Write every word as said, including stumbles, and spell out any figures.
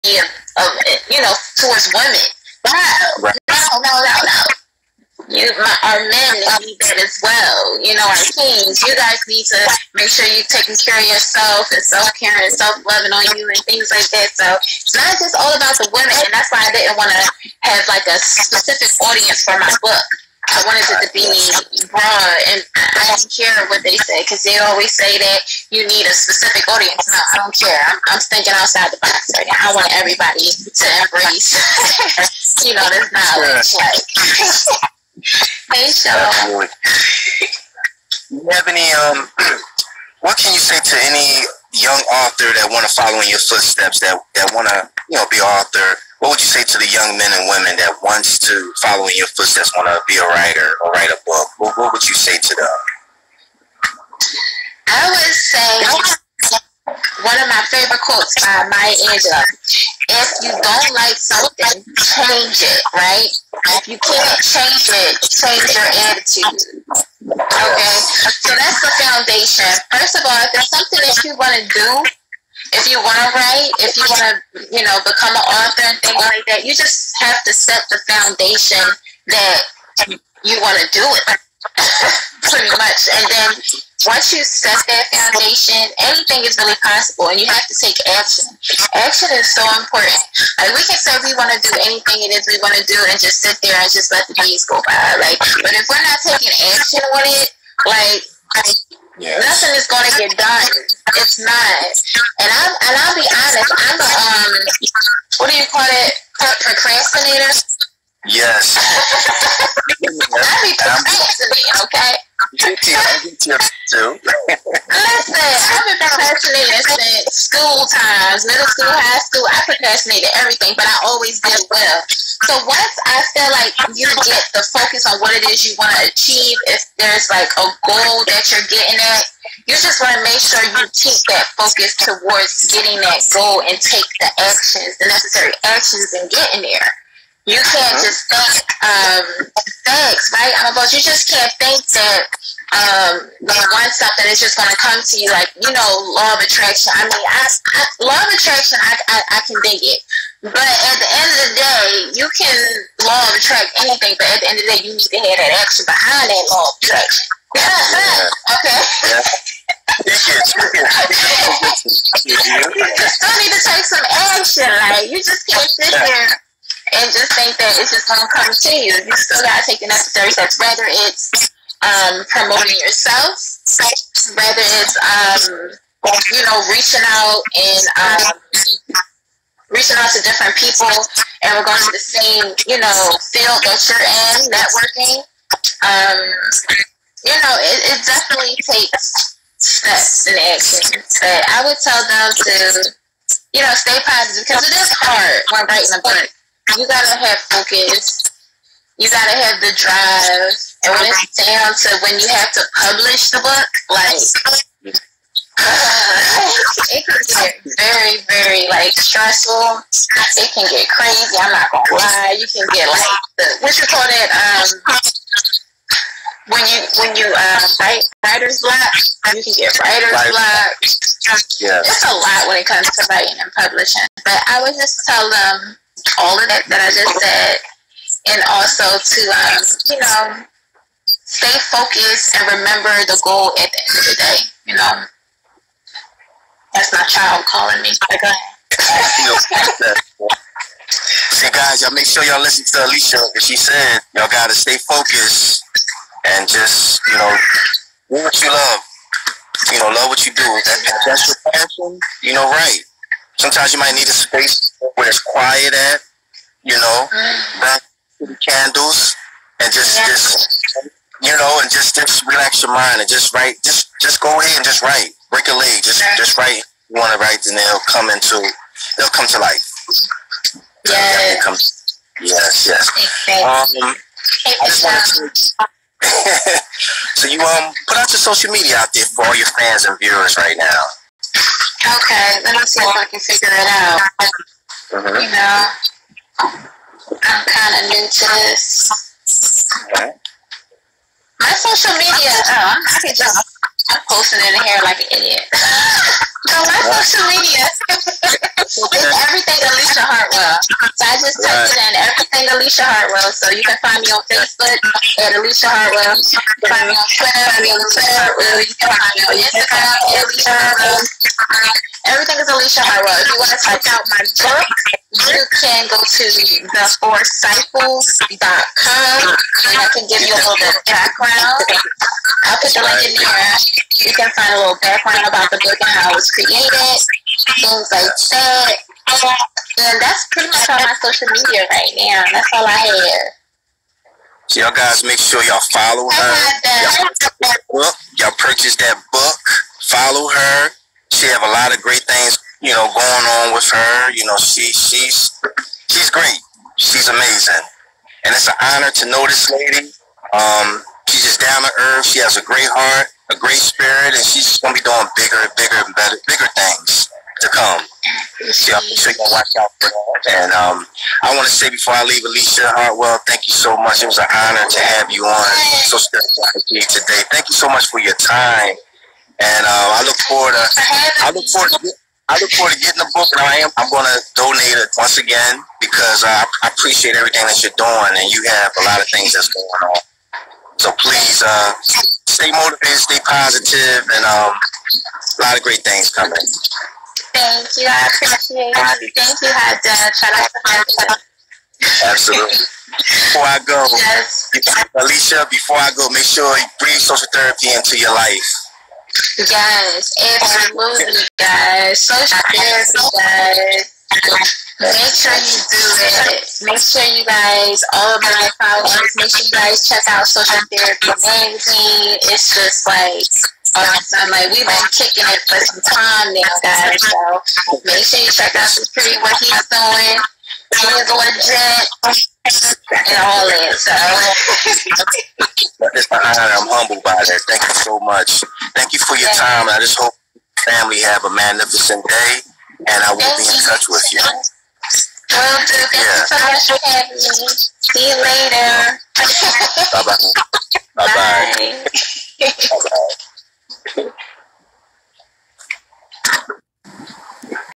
of, of you know, towards women. No, Right. no, no, no, no. You, my, our men need that as well. You know, our kings. You guys need to make sure you're taking care of yourself and self-care and self-loving on you and things like that. So it's not just all about the women, and that's why I didn't want to have like a specific audience for my book. I wanted it to be broad, and I don't care what they say, because they always say that you need a specific audience. No, I don't care. I'm, I'm thinking outside the box right now. I want everybody to embrace, you know, this knowledge. Like, hey, Sean. You have any, um, what can you say to any young author that want to follow in your footsteps, that, that want to, you know, be an author? What would you say to the young men and women that wants to follow in your footsteps, want to be a writer or write a book? What, what would you say to them? I would say one of my favorite quotes by Maya Angelou: if you don't like something, change it, right? If you can't change it, change your attitude. Okay? So that's the foundation. First of all, if there's something that you want to do, if you want to write, if you want to, you know, become an author and things like that, you just have to set the foundation that you want to do it, pretty much. And then once you set that foundation, anything is really possible, and you have to take action. Action is so important. Like, we can say we want to do anything it is we want to do and just sit there and just let the days go by. Like, but if we're not taking action on it, like, yes, nothing is going to get done. It's not. And I'm and I'll be honest, I'm a um, what do you call it? Procrastinator. Yes. I be procrastinating, okay? I get you too. Listen, I've been procrastinating since school times, middle school, high school. I procrastinated everything, but I always did well. So once I feel like you get the focus on what it is you want to achieve, if there's like a goal that you're getting at, you just want to make sure you keep that focus towards getting that goal and take the actions, the necessary actions, and getting there. You can't just think um, facts, right? I'm about, you just can't think that um, you want something, it's just going to come to you, like, you know, law of attraction. I mean, I, I, law of attraction, I, I, I can dig it. But at the end of the day, you can law of attract anything, but at the end of the day, you need to have that action behind that law of attraction. Yeah. Okay. Yeah. You still need to take some action. Like, you just can't sit there and just think that it's just gonna come to you. You still gotta take the necessary steps. Whether it's um, promoting yourself, whether it's um, you know, reaching out and um, reaching out to different people in regards to the same, you know, field that you're in, networking. Um, you know, it, it definitely takes steps and actions. But I would tell them to, you know, stay positive, because it is hard when writing a book. You gotta have focus. You gotta have the drive. And when it's down to when you have to publish the book, like, uh, it can get very, very, like, stressful. It can get crazy. I'm not gonna lie. You can get, like, the, what you call that? Um, when you when you um, write writer's block, you can get writer's right. block. Yeah. It's a lot when it comes to writing and publishing. But I would just tell them all of that that I just said, and also to um, you know, stay focused and remember the goal at the end of the day. You know, that's my child calling me. Go ahead. See, guys, y'all make sure y'all listen to Alicia, because she said y'all gotta stay focused and just, you know, do what you love. You know, love what you do. That, that's your passion. You know, right? Sometimes you might need a space where it's quiet at, you know, back to the candles, and just, yeah. just, you know, and just, just relax your mind and just write. Just, just go ahead and just write. Break a leg. Just, yeah. just write. You want to write, and they'll come into, they'll come to life. Yes. Come, yes, yes. Um, I just wanted to. So you um put out your social media out there for all your fans and viewers right now. Okay, let me see if I can figure it out. Mm-hmm. You know, I'm kind of new to this. Okay. My social media, oh, I can just, I'm posting it in here like an idiot. No, my social media is everything Alicia Hartwell. So I just typed it in, everything Alicia Hartwell. So you can find me on Facebook at Alicia Hartwell. You can find me on Twitter at Alicia Hartwell. You can find me on Instagram at Alicia Hartwell. Everything is Alicia Hartwell. If you want to check out my book, you can go to the forceful dot com and I can give you a little bit of background. I'll put the link in there. You can find a little background about the book and how it was created, things like that. And that's pretty much all my social media right now. That's all I have. So y'all guys make sure y'all follow her. Y'all, y'all purchase that book. Follow her. She have a lot of great things, you know, going on with her. You know, she she's she's great. She's amazing, and it's an honor to know this lady. Um, she's just down to earth. She has a great heart, a great spirit, and she's just gonna be doing bigger and bigger and better, bigger things to come. So y'all make sure you watch out for that. And um, I want to say before I leave, Alicia Hartwell, thank you so much. It was an honor to have you on So Spirituality today. Thank you so much for your time. And uh, I look forward to I look forward to I look forward to getting the book, and I am I'm going to donate it once again because uh, I appreciate everything that you're doing, and you have a lot of things that's going on. So please uh, stay motivated, stay positive, and um, a lot of great things coming. Thank you. I appreciate it. Thank you, Hot Dad. Shout out to Hot. Absolutely. Before I go, yes. Alicia, before I go, make sure you breathe social therapy into your life. Yes, absolutely, guys. Social therapy, guys. Make sure you do it. Make sure you guys, all of my followers, make sure you guys check out Social Therapy Magazine. It's just like awesome. Like, we've been kicking it for some time now, guys. So make sure you check out this pretty what he's doing. He's legit and all that. So it's an honor. I'm humbled by that. Thank you so much. Thank you for your time. I just hope family have a magnificent day, and I will Thank be in touch with you. Will do. Thank yeah. you so much for having me. See you later. Bye bye.